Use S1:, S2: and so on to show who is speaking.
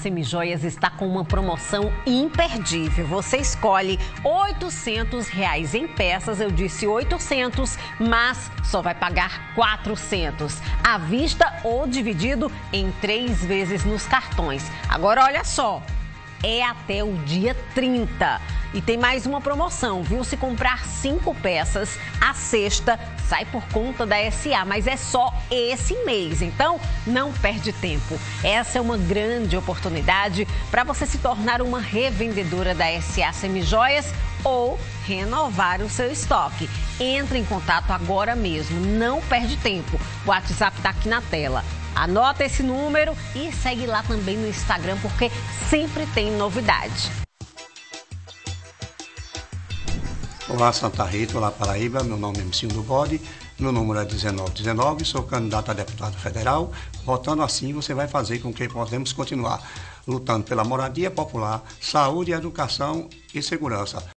S1: Semijoias está com uma promoção imperdível. Você escolhe R$800 em peças, eu disse 800, mas só vai pagar 400, à vista ou dividido em 3 vezes nos cartões. Agora olha só, é até o dia 30. E tem mais uma promoção, viu? Se comprar 5 peças, a sexta sai por conta da SA, mas é só esse mês, então não perde tempo. Essa é uma grande oportunidade para você se tornar uma revendedora da SA Semijoias ou renovar o seu estoque. Entre em contato agora mesmo, não perde tempo. O WhatsApp está aqui na tela. Anota esse número e segue lá também no Instagram, porque sempre tem novidade.
S2: Olá Santa Rita, olá Paraíba, meu nome é Mcinho do Bode, meu número é 1919, sou candidato a deputado federal. Votando assim, você vai fazer com que podemos continuar lutando pela moradia popular, saúde, educação e segurança.